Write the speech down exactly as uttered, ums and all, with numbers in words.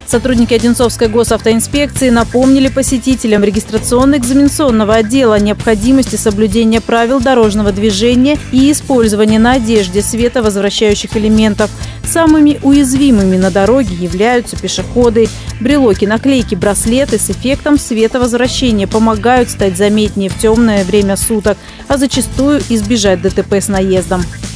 Сотрудники Одинцовской госавтоинспекции напомнили посетителям регистрационно-экзаменационного отдела о необходимости соблюдения правил дорожного движения и использования на одежде световозвращающих элементов. Самыми уязвимыми на дороге являются пешеходы. Брелоки, наклейки, браслеты с эффектом световозвращения помогают стать заметнее в темное время суток, а зачастую избежать ДТП с наездом.